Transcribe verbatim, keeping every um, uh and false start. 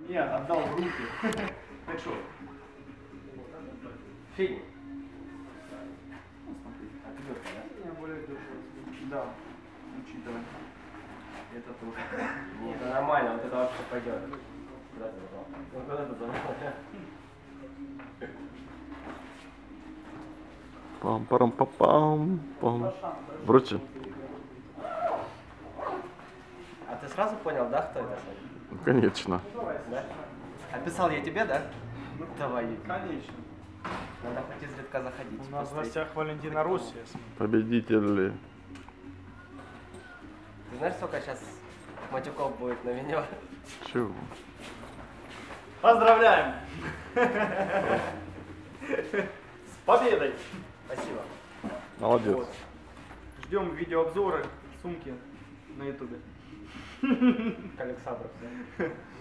Не, отдал в руки. Так что? Фильм. А ты легкий, да? Я более дешево. Да. Учитывай. Это тоже. Нет, это нормально, вот это вообще пойдет. Куда ты забрал? Ну куда ты забрал? Пам-парам-пам-пам. Пам. Вручи. А ты сразу понял, да, кто это? Конечно. Да? Описал я тебе, да? Ну, давай. Конечно. Надо хоть изредка заходить. У нас в посмотреть. гостях Валентина Руссия. Победители. Ты знаешь, сколько сейчас матюков будет на меня? Чего? Поздравляем! С победой! Спасибо. Молодец. Вот. Ждем видеообзоры сумки на ютубе. К Александру.